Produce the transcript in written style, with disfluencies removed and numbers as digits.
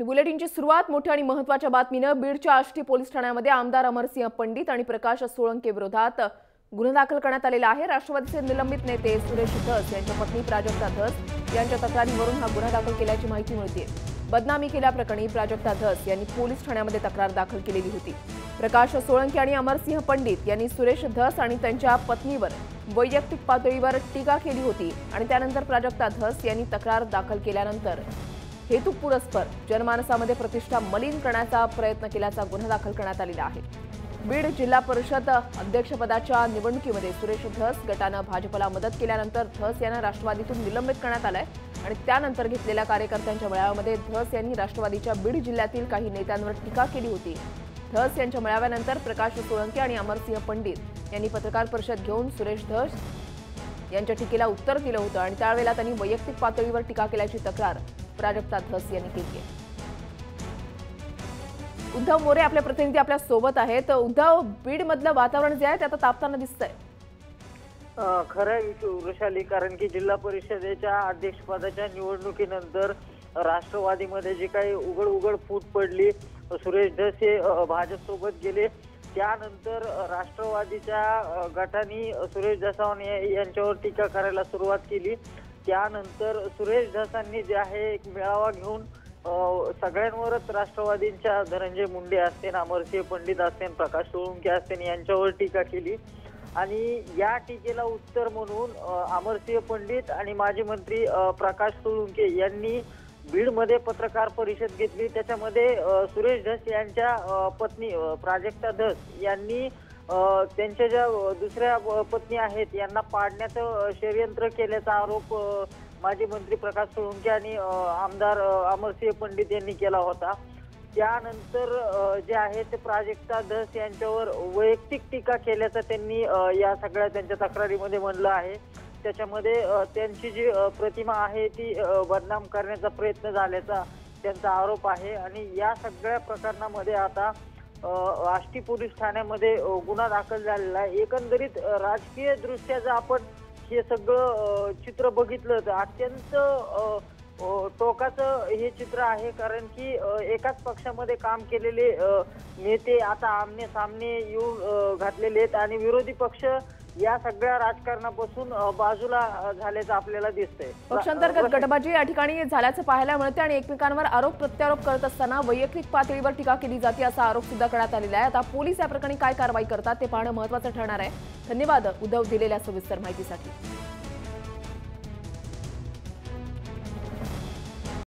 आणि बुलेटिनची सुरुवात मोठ्या आणि महत्त्वाच्या बातमीने बीडच्या आष्टी पोलीस ठाण्यामध्ये आमदार अमरसिंह पंडित आणि प्रकाश सोळंके विरोधात गुन्हा दाखल करण्यात आलेला आहे। राष्ट्रवादीचे निलंबित नेते सुरेश धस यांच्या पत्नी प्राजक्ता धस यांच्या तक्रारीवरून हा गुन्हा दाखल केल्याची माहिती मिळते। बदनामी केल्याप्रकरणी प्राजक्ता धस यांनी पोलीस ठाण्यामध्ये तक्रार दाखल केलेली होती। प्रकाश सोळंके आणि अमरसिंह पंडित यांनी सुरेश धस आणि त्यांच्या पत्नीवर वैयक्तिक पातळीवर टीका केली होती आणि त्यानंतर प्राजक्ता धस यांनी तक्रार दाखल केल्यानंतर हेतुपुरस्पर जनमानसामध्ये प्रतिष्ठा मलिन करण्याचा प्रयत्न केल्याचा गुन्हा दाखल करण्यात आलेला आहे। बीड जिल्हा परिषद अध्यक्षपदाच्या निवडणुकीमध्ये सुरेश धस गटाने भाजपला मदत केल्यानंतर धस यांना राष्ट्रवादीतून निलंबित करण्यात आले आणि त्यानंतर घेतलेल्या कार्यकर्त्यांच्या मेळाव्यामध्ये धस यांनी राष्ट्रवादीच्या बीड जिल्ह्यातील काही नेत्यांवर टीका केली होती। धस यांच्या मेळाव्यानंतर प्रकाश सोळंके आणि अमरसिंह पंडित यांनी पत्रकार परिषद घेऊन सुरेश धस यांच्या टीकेला उत्तर दिलं होतं आणि त्यावेळेला त्यांनी वैयक्तिक पातळीवर टीका केल्याची तक्रार प्राजक्ता धस यांनी केली आहे। उद्धव मोरे आपले प्रतिनिधी आपल्या सोबत आहेत। उद्धव, बीड मधलं वातावरण जे आहे ते आता तापताना दिसतंय। खरं वृषाली, कारण की जिल्हा परिषदेच्या अध्यक्षपदाच्या निवडणुकीनंतर राष्ट्रवादीमध्ये जी काही उघड फूट पडली, सुरेश धस हे भाजपसोबत गेले, त्यानंतर राष्ट्रवादीच्या गटाने सुरेश धसावणे यांच्यावर टीका करायला सुरुवात केली। त्यानंतर सुरेश धसांनी जे आहे एक मेळावा घेऊन सगळ्यांवरच राष्ट्रवादींच्या धनंजय मुंडे असतील, अमरसिंह पंडित असतील, प्रकाश सोळंके असतील यांच्यावर टीका केली आणि या टीकेला उत्तर म्हणून अमरसिंह पंडित आणि माजी मंत्री प्रकाश सोळंके यांनी बीडमध्ये पत्रकार परिषद घेतली। त्याच्यामध्ये सुरेश धस यांच्या पत्नी प्राजक्ता धस यांनी त्यांच्या ज्या दुसऱ्या पत्नी आहेत यांना पाडण्याचं षडयंत्र केल्याचा आरोप माजी मंत्री प्रकाश सोळंके आणि आमदार अमरसिंह पंडित यांनी केला होता। त्यानंतर जे आहे ते प्राजक्ता धस यांच्यावर वैयक्तिक टीका केल्याचं त्यांनी या सगळ्या त्यांच्या तक्रारीमध्ये म्हणलं आहे। त्याच्यामध्ये त्यांची जी प्रतिमा आहे ती बदनाम करण्याचा प्रयत्न झाल्याचा त्यांचा आरोप आहे आणि या सगळ्या प्रकरणामध्ये आता आष्टी पोलीस ठाण्यामध्ये गुन्हा दाखल झालेला आहे। एकंदरीत राजकीय दृष्ट्या जर आपण हे सगळं चित्र बघितलं तर अत्यंत टोकाचं हे चित्र आहे, कारण की एकाच पक्षामध्ये काम केलेले नेते आता आमने सामने येऊन घातलेले आहेत आणि विरोधी पक्ष या सगळ्या राजकारणापासून बाजूला झाल्याचं आपल्याला दिसतंय। पक्षांतर्गत गटबाजी या ठिकाणी झाल्याचं पाहायला मिळते आणि एकमेकांवर आरोप प्रत्यारोप करत असताना वैयक्तिक पातळीवर टीका केली जाते असा आरोप सुद्धा करण्यात आलेला आहे। आता पोलीस या प्रकरणी काय कारवाई करतात ते पाहणं महत्त्वाचं ठरणार आहे। धन्यवाद उद्धव, दिलेल्या सविस्तर माहितीसाठी।